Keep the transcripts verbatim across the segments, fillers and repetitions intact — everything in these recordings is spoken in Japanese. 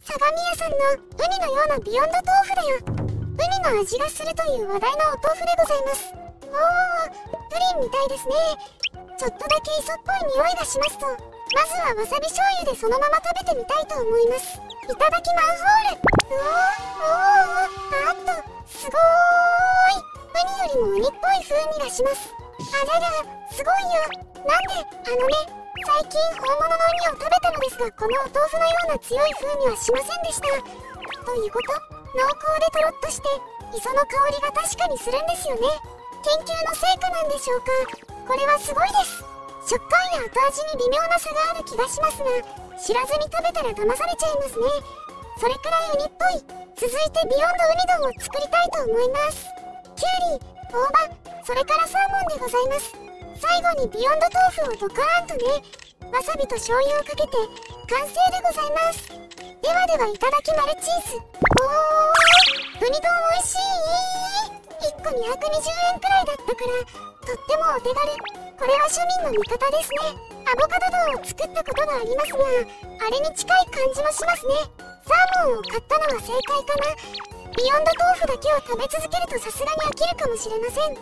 相模屋さんのウニのようなビヨンド豆腐だよ。ウニの味がするという話題のお豆腐でございます。おー、プリンみたいですね。ちょっとだけ磯っぽい匂いがしますと、まずはわさび醤油でそのまま食べてみたいと思います。いただきマンホール。うおーおー、あっと、すごーい。ウニよりもウニっぽい風味がします。あらら、すごいよ。なんで、あのね、最近本物のウニを食べたのですが、このお豆腐のような強い風味はしませんでした。ということ、濃厚でとろっとして磯の香りが確かにするんですよね。研究の成果なんでしょうか。これはすごいです。食感や後味に微妙な差がある気がしますが、知らずに食べたら騙されちゃいますね。それくらいウニっぽい。続いてビヨンドウニ丼を作りたいと思います。きゅうり、大葉、それからサーモンでございます。最後にビヨンド豆腐をドカーンとね、わさびと醤油をかけて完成でございます。ではではいただきマルチーズ。おー、ウニ丼おいしい。いっこにひゃくにじゅうえんくらいだったからとってもお手軽。これは庶民の味方ですね。アボカド丼を作ったことがありますが、あれに近い感じもしますね。サーモンを買ったのは正解かな。ビヨンド豆腐だけを食べ続けるとさすがに飽きるかもしれません。うん、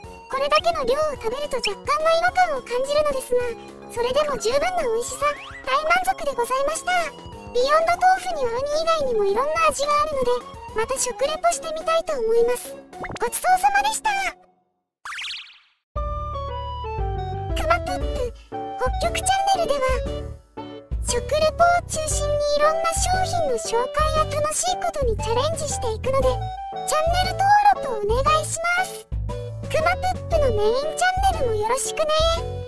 これだけの量を食べると若干の違和感を感じるのですが、それでも十分な美味しさ、大満足でございました。ビヨンド豆腐にはウニ以外にもいろんな味があるので、また食レポしてみたいと思います。ごちそうさまでした。くまぷっぷ北極チャンネルでは食レポを中心にいろんな商品の紹介や楽しいことにチャレンジしていくので、チャンネル登録お願いします。くまぷっぷのメインチャンネルもよろしくね。